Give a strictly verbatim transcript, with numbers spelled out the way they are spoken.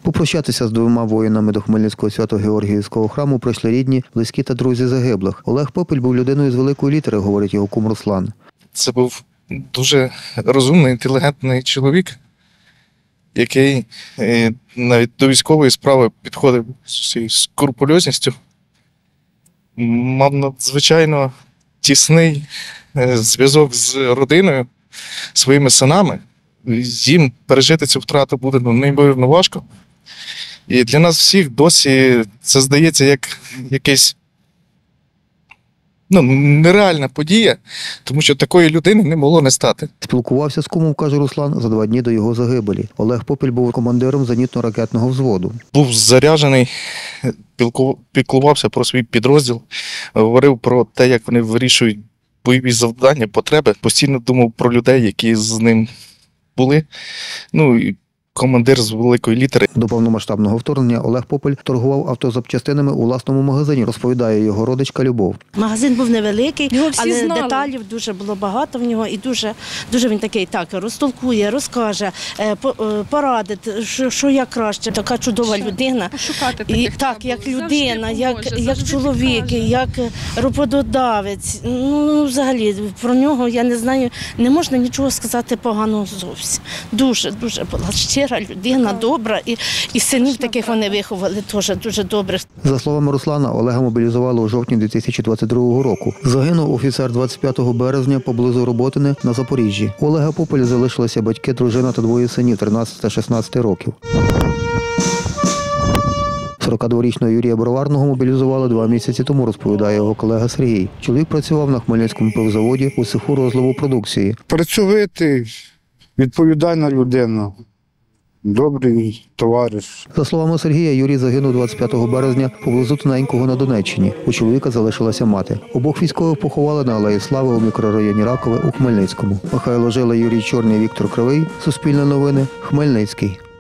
Попрощатися з двома воїнами до Хмельницького Свято-Георгіївського храму прийшли рідні, близькі та друзі загиблих. Олег Попіль був людиною з великої літери, говорить його кум Руслан. Це був дуже розумний, інтелігентний чоловік, який навіть до військової справи підходив з скрупульозністю. Мав надзвичайно тісний зв'язок з родиною, своїми синами. Їм пережити цю втрату буде ну, неймовірно важко. І для нас всіх досі це здається як якась ну, нереальна подія, тому що такої людини не могло не стати. Спілкувався з кумом, каже Руслан, за два дні до його загибелі. Олег Попіль був командиром зенітно-ракетного взводу. Був заряджений, піклувався про свій підрозділ, говорив про те, як вони вирішують бойові завдання, потреби. Постійно думав про людей, які з ним були. Ну, і командир з великої літери. До повномасштабного вторгнення Олег Попіль торгував автозапчастинами у власному магазині, розповідає його родичка Любов. Магазин був невеликий, але знали. деталів дуже було багато в нього. І дуже, дуже він такий так розтолкує, розкаже, порадить, що, що як краще. Така чудова людина. Пошукати І, таких так, треба як було. людина, Завжди як, поможе, як завжди чоловік, підкаже. як роботодавець. Ну, взагалі, про нього, я не знаю, не можна нічого сказати поганого зовсім. Дуже, дуже була щира людина, добра. І, і синів таких вони виховали теж дуже добре. За словами Руслана, Олега мобілізували у жовтні дві тисячі двадцять другого року. Загинув офіцер двадцять п'ятого березня поблизу Роботине на Запоріжжі. У Олега Попіля залишилися батьки, дружина та двоє синів тринадцяти та шістнадцяти років. сорокадворічного Юрія Броварного мобілізували два місяці тому, розповідає його колега Сергій. Чоловік працював на Хмельницькому пивзаводі у цеху розливу продукції. Працьовитий, відповідальна людина. Добрий товариш. За словами Сергія, Юрій загинув двадцять п'ятого березня поблизу Тоненького на Донеччині. У чоловіка залишилася мати. Обох військових поховали на Алеї Слави у мікрорайоні Ракове у Хмельницькому. Михайло Жила, Юрій Чорний, Віктор Кривий. Суспільне новини. Хмельницький.